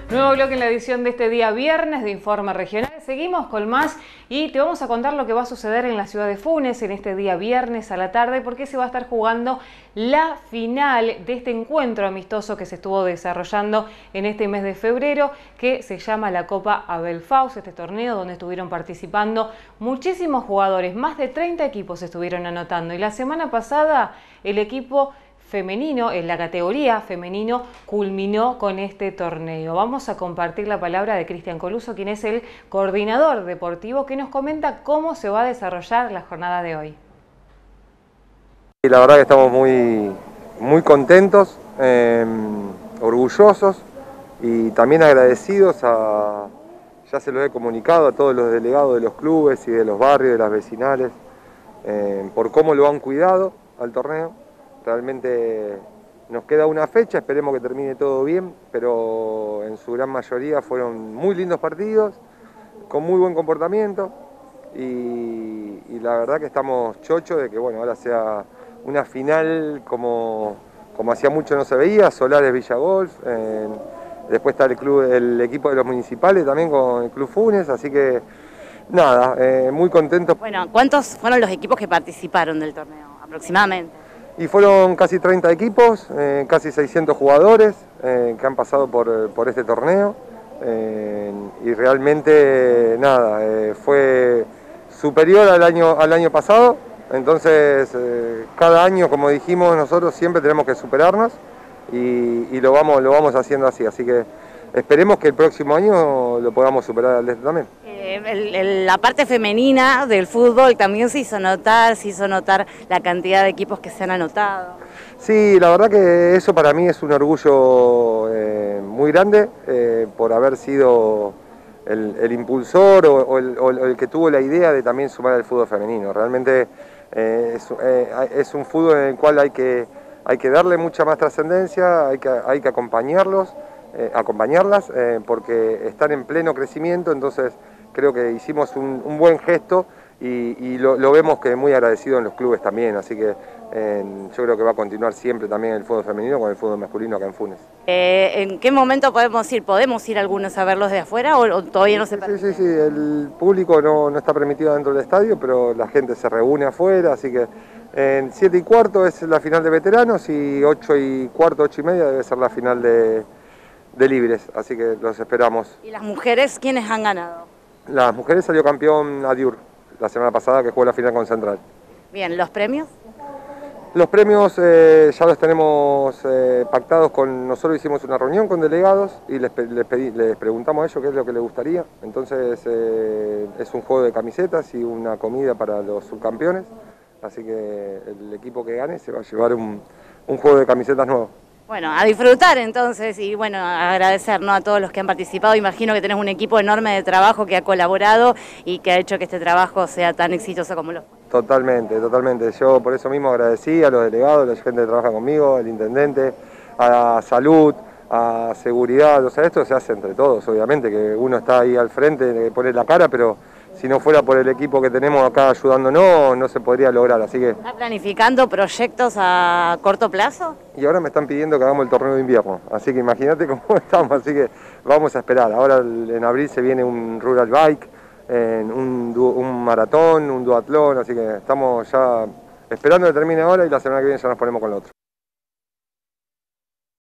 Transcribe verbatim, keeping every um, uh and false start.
Nuevo bloque en la edición de este día viernes de Informe Regional. Seguimos con más y te vamos a contar lo que va a suceder en la ciudad de Funes en este día viernes a la tarde, porque se va a estar jugando la final de este encuentro amistoso que se estuvo desarrollando en este mes de febrero, que se llama la Copa Abel Faust, este torneo donde estuvieron participando muchísimos jugadores, más de treinta equipos estuvieron anotando, y la semana pasada el equipo femenino, en la categoría femenino, culminó con este torneo. Vamos a compartir la palabra de Cristian Coluso, quien es el coordinador deportivo, que nos comenta cómo se va a desarrollar la jornada de hoy. Y la verdad que estamos muy, muy contentos, eh, orgullosos y también agradecidos a, ya se los he comunicado a todos los delegados de los clubes y de los barrios, de las vecinales, eh, por cómo lo han cuidado al torneo. Realmente nos queda una fecha, esperemos que termine todo bien, pero en su gran mayoría fueron muy lindos partidos, con muy buen comportamiento y, y la verdad que estamos chochos de que bueno, ahora sea una final como, como hacía mucho no se veía, Solares Villa Golf, eh, después está el, club, el equipo de los municipales también con el Club Funes, así que nada, eh, muy contentos. Bueno, ¿cuántos fueron los equipos que participaron del torneo aproximadamente? Y fueron casi treinta equipos, eh, casi seiscientos jugadores eh, que han pasado por, por este torneo eh, y realmente nada, eh, fue superior al año, al año pasado, entonces eh, cada año, como dijimos nosotros, siempre tenemos que superarnos y, y lo, vamos, lo vamos haciendo así, así que esperemos que el próximo año lo podamos superar al de este también. Eh, el, el, la parte femenina del fútbol también se hizo notar, se hizo notar la cantidad de equipos que se han anotado. Sí, la verdad que eso para mí es un orgullo eh, muy grande eh, por haber sido el, el impulsor o, o, el, o el que tuvo la idea de también sumar al fútbol femenino. Realmente eh, es, eh, es un fútbol en el cual hay que, hay que darle mucha más trascendencia, hay que, hay que acompañarlos. Eh, acompañarlas eh, porque están en pleno crecimiento, entonces creo que hicimos un, un buen gesto y, y lo, lo vemos que muy agradecido en los clubes también, así que eh, yo creo que va a continuar siempre también el fútbol femenino con el fútbol masculino acá en Funes. Eh, ¿En qué momento podemos ir? ¿Podemos ir algunos a verlos de afuera o, o todavía no se permite? Sí, sí, sí, el público no, no está permitido dentro del estadio, pero la gente se reúne afuera, así que en siete y cuarto es la final de veteranos y ocho y cuarto, ocho y media debe ser la final de de libres, así que los esperamos. ¿Y las mujeres quiénes han ganado? Las mujeres salió campeón Adiur la semana pasada, que jugó la final con Central. Bien, ¿los premios? Los premios eh, ya los tenemos eh, pactados con, nosotros hicimos una reunión con delegados y les, les, pedí, les preguntamos a ellos qué es lo que les gustaría. Entonces eh, es un juego de camisetas y una comida para los subcampeones, así que el equipo que gane se va a llevar un, un juego de camisetas nuevo. Bueno, a disfrutar entonces y bueno, agradecer, ¿no?, a todos los que han participado. Imagino que tenés un equipo enorme de trabajo que ha colaborado y que ha hecho que este trabajo sea tan exitoso como lo fue. Totalmente, totalmente. Yo por eso mismo agradecí a los delegados, a la gente que trabaja conmigo, al intendente, a salud, a seguridad. O sea, esto se hace entre todos, obviamente, que uno está ahí al frente, que pone la cara, pero si no fuera por el equipo que tenemos acá ayudándonos, no se podría lograr, así que... ¿Está planificando proyectos a corto plazo? Y ahora me están pidiendo que hagamos el torneo de invierno, así que imagínate cómo estamos, así que vamos a esperar. Ahora en abril se viene un rural bike, en un, un maratón, un duatlón, así que estamos ya esperando que termine ahora y la semana que viene ya nos ponemos con lo otro.